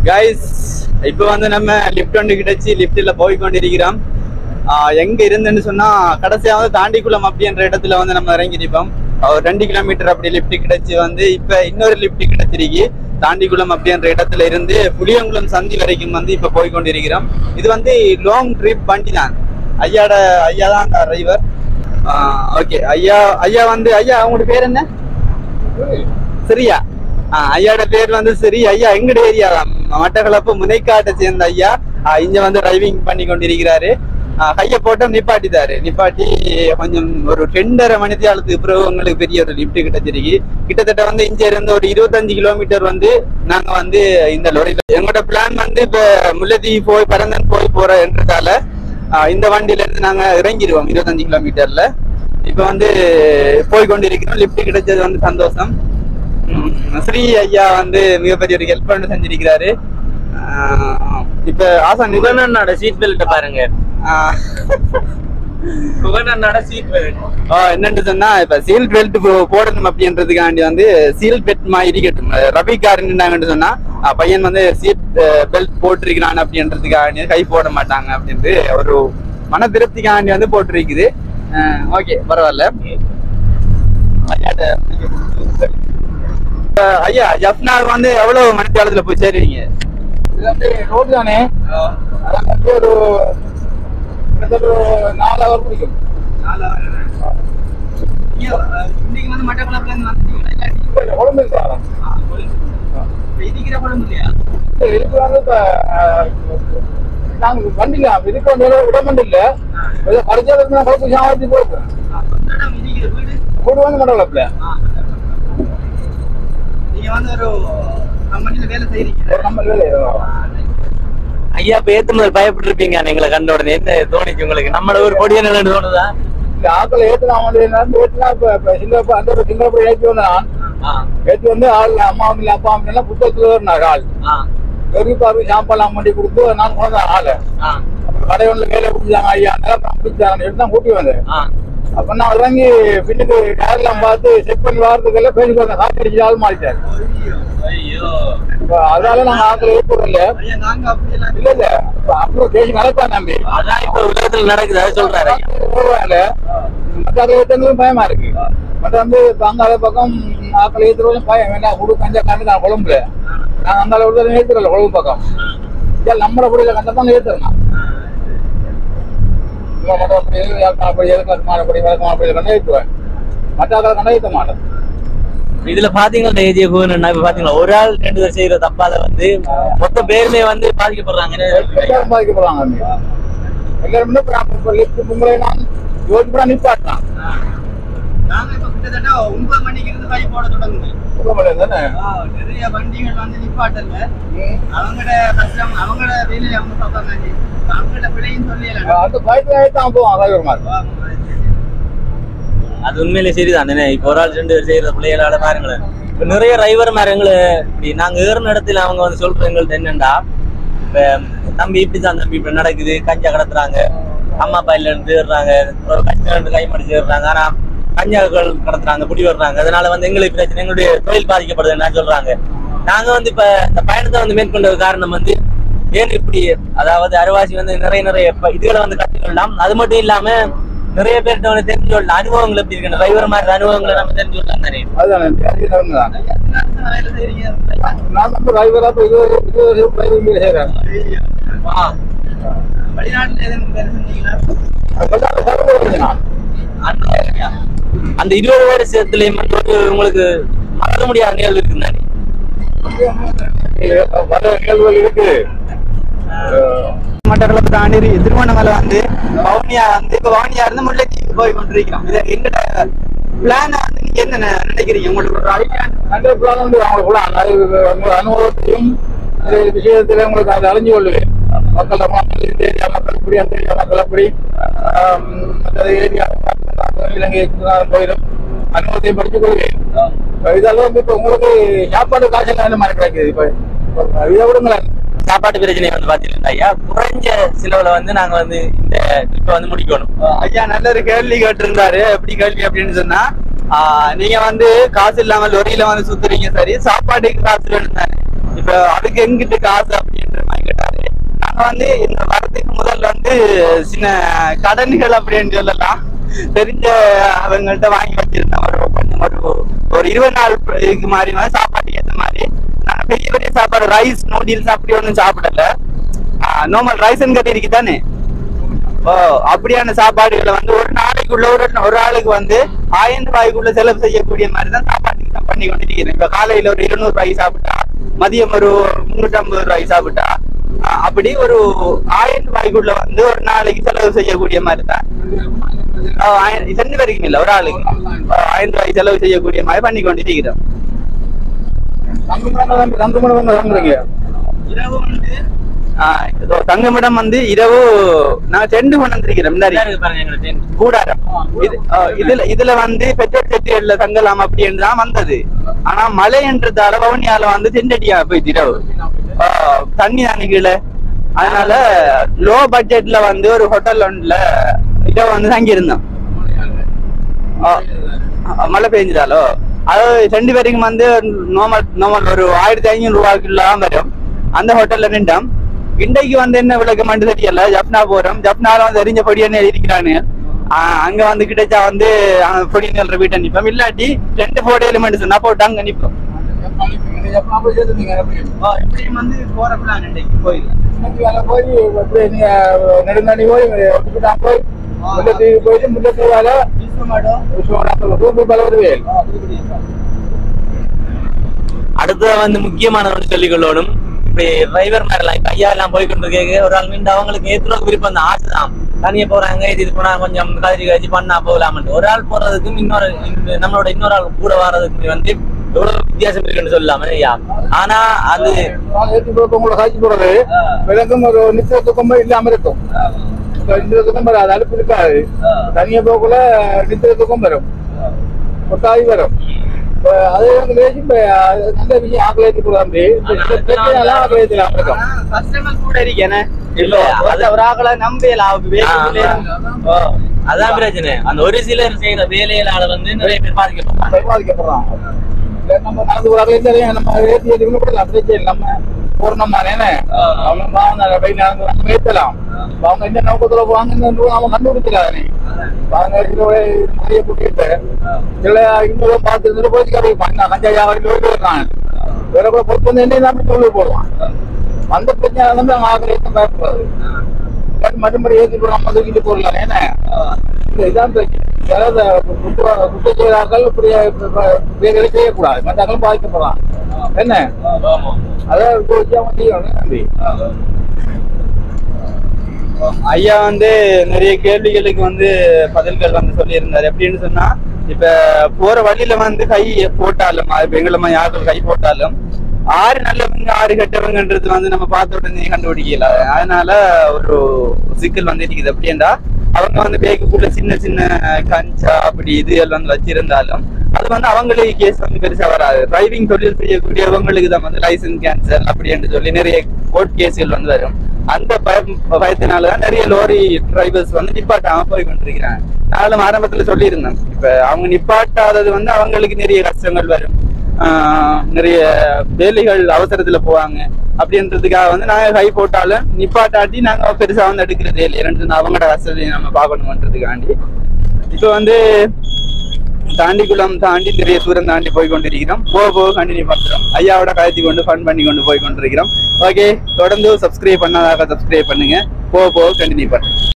Guys இப்போ வந்து நம்ம லிஃப்ட் ஒன்று கிடைச்சி லிஃப்ட்ல போய் கொண்டிருக்கிறோம். எங்க இருந்துன்னு சொன்னா கடைசியா வந்து தாண்டிக்குளம் அப்படின்ற இடத்துல வந்து நம்ம இறங்கி நிற்போம். ஒரு 2 கிலோமீட்டர் அப்படி லிஃப்ட் கிடைச்சி வந்து இப்ப இன்னொரு லிஃப்ட் கிடைச்சிருக்கு. தாண்டிக்குளம் அப்படின்ற இடத்துல இருந்து புளியங்குளம் சந்தி வரைக்கும் வந்து இப்ப போய் கொண்டிருக்கிறோம். இது வந்து லாங் ட்ரிப் வண்டி தான். ஐயா தான் டிரைவர். ஓகே ஐயா வந்து அவங்களோட பேர் என்ன? சரியா? ஐயாவோட பேர் வந்து சரி. ஐயா எங்கட ஏரியா தான், மட்டக்களப்பு முனைக்காட்டை சேர்ந்த ஐயா. இங்க வந்து டிரைவிங் பண்ணி கொண்டிருக்கிறாரு. கைய போட்டோம் நிப்பாட்டி கொஞ்சம் ஒரு 2.5 மணி நேரத்துக்கு பிறகு உங்களுக்கு பெரிய ஒரு லிஃப்ட் கிடைச்சிருக்கு. கிட்டத்தட்ட வந்து இங்க இருந்து ஒரு 25 கிலோமீட்டர் வந்து நாங்க வந்து இந்த லொரியில எங்களோட பிளான் வந்து இப்ப முல்லைத்தீவு போய் பரந்தன் போற என்றதால இந்த வண்டியில இருந்து நாங்க இறங்கிடுவோம் 25 கிலோமீட்டர்ல. இப்ப வந்து போய் கொண்டிருக்கிறோம். லிஃப்ட் கிடைச்சது வந்து சந்தோஷம். ஸ்ரீ ஐயா வந்து மிகப்பெரிய ஒரு ஹெல்ப் பண்ணி செஞ்சிருக்கிறாரு. இப்ப ஆசான் புகனோட சீட் பெல்ட் பாருங்க. புகனோட சீட் பெல்ட் என்னன்னு சொன்னா இப்ப சீல் பெல்ட் போடணும் அப்படின்றதுக்காண்டி வந்து சீல் பெல்ட் மாதிரி இருக்கட்டும். ரவிக்காரன்னு சொன்னா பையன் வந்து சீட் பெல்ட் போட்டிருக்கிறான் அப்படின்றதுக்காண்டி கை போட மாட்டாங்க அப்படின்ட்டு ஒரு மன திருப்திக்காண்டி வந்து போட்டிருக்குது. ஓகே பரவாயில்ல. ஐயா ஜப்னா வந்து எவ்வளவு மணி காலத்துல போய் சேருவீங்க? ரோடு தானே, ஒரு 4 ஹவர் பிடிக்கும். குழம்பு நாங்க வண்டில இதுக்கு உடம்பு இல்ல படிச்சாலும் குழம்பு சாவத்தி போகும். வீடு வந்து மண்டபத்துல ஐயா இப்ப ஏத்து முதல் பயப்பட்டு இருப்பீங்க எங்களை கண்ட உடனே. என்ன தோணிச்சு உங்களுக்கு? நம்மள ஒரு பொடிய நிலைன்னு தோணுதா? ஆக்கள் ஏத்துலாம் அந்த சிங்கப்பூர் ஏற்றி வந்தான். ஏற்றி வந்து ஆள் அம்மா அப்பா எல்லாம் புத்தகத்துல இருந்தாரு. ஆள் பெரிய சாப்பாடுலாம் பண்ணி கொடுத்து நான் கொண்டு ஆளு கடை ஒன்று வேலை பிடிச்சாங்க. ஐயா பிடிச்சாங்க தான் கூட்டி வந்தேன். அப்ப நான் இறங்கி பின்னுக்கு டயர்லாம் பார்த்து செக் பண்ணி வாரத்துக்கெல்லாம் பேசி பார்த்தேன். காசு அடிச்சு ஆள் மாறிட்டாரு. அதனால நாங்க ஆக்கள் ஏற்படும் இல்ல இல்ல அப்புறம் பேசி நடப்பேன் நம்பி. அதான் இப்ப உலகத்துல நடக்குது. அதை சொல்றாரு. மற்ற ஏற்றங்களும் பயமா இருக்கு. மற்ற வந்து அங்கால பக்கம் ஆக்கள் ஏற்றுறதும் பயம். வேண்டாம் குடு கஞ்சா கண்டு நான் குழம்புல நாங்க அங்கால விடுதலை ஏற்றுறல குழம்பு பக்கம் நம்மள புரியல கண்டதான் ஏற்றுறோம். இதுல பாத்தீங்கன்னா ஏஜிய கோவன் இப்ப பாத்தீங்களா ஒரு ஆள் 2 பேர் செய்யற தப்பால வந்து மொத்த பேருமே வந்து பாதிக்கப்படுறாங்க. நிப்பாட்டான். கிட்டத்தட்ட 9 மணிக்கு இருந்து கை போட தொடங்குது. நிறைய வண்டிகள் வந்து நிப்பாட்டல. அவங்களோட கஷ்டம் அவங்களோட வேலையை அவங்க பார்ப்பாங்க. அவங்களோட பிள்ளைன்னு சொல்லி அது உண்மையிலே சரிதான். இப்ப ஒரு ஆள் 2 பேர் செய்யற பிள்ளைகளால பாருங்களேன். இப்ப நிறைய டிரைவர் மாரங்களை இப்படி நாங்க ஏறுன இடத்துல அவங்க வந்து சொல்ற எங்கள்ட்ட என்னண்டா, இப்ப தம்பி இப்படிதான் தம்பி இப்படி நடக்குது, கஞ்சா கடத்துறாங்க, அம்மா அப்பா இல்ல இருந்து ஏறுறாங்க, ஒரு கஷ்டம் கை மடிச்சு ஏறுறாங்க, ஆனா கஞ்சாக்கள் கடத்துறாங்க, குடி வர்றாங்க. அதனால வந்து எங்களுக்கு பிரச்சனை, எங்களுடைய தொழில் பாதிக்கப்படுதுன்னு சொல்றாங்க. நாங்க வந்து இப்ப இந்த பயணத்தை வந்து மேற்கொண்ட காரணம் வந்து ஏன் இப்படி, அதாவது அரைவாசி வந்து நிறைய இதுகளை வந்து கற்றுக்கொள்ளலாம். அது மட்டும் இல்லாம நிறைய பேர்கிட்ட வந்து தெரிஞ்சு கொள்ளலாம். அனுபவங்கள் எப்படி இருக்கு, டிரைவர் மாதிரி அனுபவங்களை நம்ம தெரிஞ்சு கொள்ளலாம் தானே. அந்த 20 வருஷத்துலயும் உங்களுக்கு மறக்க முடியாத நிகழ்வு இருக்கு தானே? மட்டக்களப்பு தாண்டி திருவண்ணாமலை வந்து வவுனியா வந்து இப்ப வவுனியா இருந்து முல்லைத்தீவு போய் கொண்டிருக்கிறோம். எங்கட பிளான் வந்து நீங்க என்ன நினைக்கிறீங்க? உங்களுக்கு ஒரு ஐடியா நல்ல பிளான் வந்து அவங்களுக்கு அனுபவத்தையும் விஷயத்துல உங்களுக்கு அதை அறிஞ்சு கொள்ளுவேன். மக்கள் ஏரியா மக்கள் அப்படி அந்த ஏரியா மக்கள் அப்படி ஏரியா இலங்கை போயிடும் அனுபவத்தையும் படித்துக் கொள்வேன். இதெல்லாம் வந்து இப்ப உங்களுக்கு சாப்பாடு காசு என்ன மாதிரி கிடைக்குது. இப்ப இதை விடுங்களேன். சாப்பாட்டு பிரச்சனை வந்து பாத்தீங்கன்னா ஐயா குறைஞ்ச செலவுல வந்து நாங்க வந்து இந்த ட்ரிப்பை வந்து முடிக்கணும். ஐயா நல்ல ஒரு கேள்வி கேட்டிருந்தாரு. எப்படி கேள்வி அப்படின்னு சொன்னா, நீங்க வந்து காசு இல்லாம லொரியில வந்து சுத்துறீங்க, சரி, சாப்பாட்டுக்கு காசு வேணும் தானே. இப்ப அதுக்கு எங்கிட்ட காசு அப்படின்ற மாதிரி கேட்டாரு. நாங்க வந்து இந்த வரதுக்கு முதல்ல வந்து சின்ன கடன்கள் அப்படின்னு சொல்லலாம் தெரிஞ்ச அவங்கள்ட்ட வாங்கி வச்சிருந்தோம். ஒரு 20 நாள் இதுக்கு மாதிரி சாப்பாடு ஏற்ற மாதிரி நாங்க பெரிய பெரிய சாப்பாடு ரைஸ் நூடில்ஸ் அப்படி ஒண்ணும் சாப்பிடல. நார்மல் ரைஸ் கட்டி இருக்குதானே, அப்படியான சாப்பாடுகளை வந்து ஒரு நாளைக்குள்ள ஒரு ஆளுக்கு வந்து 1000 ரூபாய்க்குள்ள செலவு செய்யக்கூடிய மாதிரி தான் சாப்பாட்டுக்கு நான் பண்ணி கொண்டிருக்கிறேன். இப்ப காலையில ஒரு 200 ரூபாய்க்கு சாப்பிட்டா, மதியம் ஒரு 350 ரூபாய்க்கு சாப்பிட்டா, அப்படி ஒரு 1000 ரூபாய்க்குள்ள வந்து ஒரு நாளைக்கு செலவு செய்யக்கூடிய மாதிரி தான் 2 பேருக்கும் இல்ல ஒரு ஆளுக்கு 1000 ரூபாய்க்கு செலவு செய்யக்கூடிய மாதிரி பண்ணி கொண்டிருக்கிறோம். இரவு வந்து தங்கமிடம் வந்து இரவு நான் டென்ட் கொண்டு வந்திருக்கிறேன் கூடாரம். இதுல வந்து பெட்ரோல் செட்டில தங்கலாம் அப்படின்னு தான் வந்தது. ஆனா மழை என்றதால பவனியால வந்து டென்ட் போயிடுச்சு இரவு, தண்ணி அணுகல. அதனால லோ பட்ஜெட்ல வந்து ஒரு ஹோட்டல் ஒன்றுல இரவு வந்து தங்கி இருந்தோம். மழை பெஞ்சுதாலோ அது 2 பேருக்கும் வந்து நார்மல் ஒரு 1500 ரூபாய்க்குள்ள வரும். அந்த ஹோட்டல்ல நின்றோம். இன்றைக்கு வந்து என்ன விளக்கமாண்டு தெரியல. ஜப்னா போறோம், ஜப்னால வந்து தெரிஞ்ச பொடியன்னு எழுதிக்கிறானு. அங்க வந்து கிடைச்சா வந்து பொடியன்ற வீட்டை நிப்போம், இல்லாட்டி 2-4 எலிமெண்ட் சொன்னா போட்டு அங்க நிப்போம். இப்படியும் வந்து போற பிளான் இன்றைக்கு போய் நெடுந்தாண்டி போய் போயிட்டு முன்னூத்தி அடுத்த வந்து முக்கியமானவன் சொல்லிக்கொள்ளணும். இப்படி டிரைவர் மேலாம் இப்ப ஐயா எல்லாம் போய்கொண்டு கேட்க ஒரு ஆள் நின்று அவங்களுக்கு ஏற்றுறதுக்கு விருப்பம் தான், ஆசைதான். தனியா போறாங்க, இது போனா கொஞ்சம் கழிச்சு பண்ணா போகலாம்னு. ஒரு ஆள் போறதுக்கும் நம்மளோட இன்னொரு ஆள் கூட வர்றதுக்கு வந்து எவ்வளவு வித்தியாசம் இருக்குன்னு சொல்லலாமே ஐயா. ஆனா அது உங்களை காய்ச்சி போறது விளக்கம் ஒரு நிச்சயத்துக்கும் இல்லாம இருக்கும். நிச்சயத்துக்கும் வராது, அடுப்பு இருக்காது. தனியா போகக்குள்ள நிச்சயத்துக்கும் வரும், கொட்டாய் வரும். அதே நல்ல விஷயம் ஆக்கலேத்தி போடாம அதான் பிரச்சனை. அந்த ஒரு சிலர் செய்யற வேலையிலால வந்து நிறைய பேர் பாதிக்கப்படுறாங்க. நம்ம நடந்து ஒரு அகலேத்தி நம்ம ஏற்றி நம்ம பூர்ணமா அவங்க ஏற்றலாம். அவங்க என்ன நோக்கத்துல போவாங்க அவங்க கண்டுபிடிக்கிறாங்க. நிறைய கூட்டிட்டு இன்னும் பார்த்து போய் கஞ்சா இருக்காங்க. வேற கூட பொறுத்து வந்து என்ன சொல்லி போடுவான். அந்த பிரச்சனை வந்து அவங்க ஆகலேத்தி பயப்படுறது. மறுபடி ஏற்றி போடுறான், மதுக்கிட்டு போடலாம். ஏன்னா இதான் குற்ற செயலாக்கள் வேலை செய்யக்கூடாது, மற்றவங்களும் பாதிக்கப்படலாம். என்ன ஐயா வந்து நிறைய கேள்விகளுக்கு வந்து பதில்கள் வந்து சொல்லியிருந்தாரு. எப்படின்னு சொன்னா, இப்ப போற வழியில வந்து கை போட்டாலும், எங்களமா யாரும் கை போட்டாலும் ஆறு நல்லவங்க ஆறு கெட்டவங்கன்றது வந்து நம்ம பார்த்த உடனே கண்டுபிடிக்கல. அதனால ஒரு சிக்கல் வந்து இருக்குது. அப்படின்னா அவங்க வந்து பேக்குக்குள்ள சின்ன சின்ன கஞ்சா அப்படி இது எல்லாம் வச்சிருந்தாலும் அது வந்து அவங்களுக்கு கேஸ் வந்து பெருசா வராது. டிரைவிங் தொழில் செய்யக்கூடியவங்களுக்கு தான் வந்து லைசன்ஸ் கேன்சல் அப்படின்னு சொல்லி நிறைய கோர்ட் கேஸ்கள் வந்து வரும். அந்த பயத்தினாலதான் நிறைய லோரி டிரைவர்ஸ் வந்து நிப்பாட்டாம போய் கொண்டிருக்கிறாங்க. நானும் ஆரம்பத்துல சொல்லியிருந்தேன், இப்ப அவங்க நிப்பாட்டாதது வந்து அவங்களுக்கு நிறைய கஷ்டங்கள் வரும், நிறைய வேலைகள் அவசரத்துல போவாங்க. அப்படின்றதுக்காக வந்து நாங்க கை போட்டாலும் நிப்பாட்டாட்டி நாங்க பெருசா வந்து எடுக்கிறதே இல்லை. அவங்களோட வசதியை நம்ம பார்க்கணும்ன்றதுக்காண்டி இப்ப வந்து தாண்டிக்குளம் தாண்டி நிறைய தூரம் தாண்டி போய் கொண்டிருக்கிறோம். போக கண்டினியூ பண்றோம். ஐயாவோட கழித்து கொண்டு ஃபன் பண்ணி கொண்டு போய் கொண்டிருக்கிறோம். ஓகே, தொடர்ந்து சப்ஸ்கிரைப் பண்ணாதாக சப்ஸ்கிரைப் பண்ணுங்க. போக கண்டினியூ பண்றோம்.